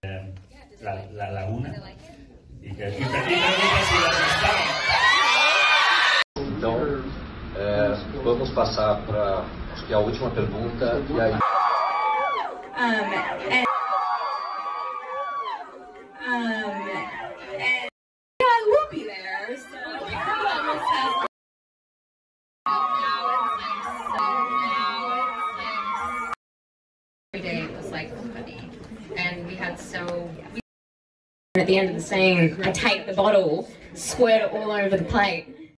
la laguna y que aquí pregunta si las gustaba. Então, vamos passar para, acho que a última pergunta, e aí... I will be there, so almost has... Every day it was like funny, and we had at the end of the scene, I take the bottle, squirt it all over the plate.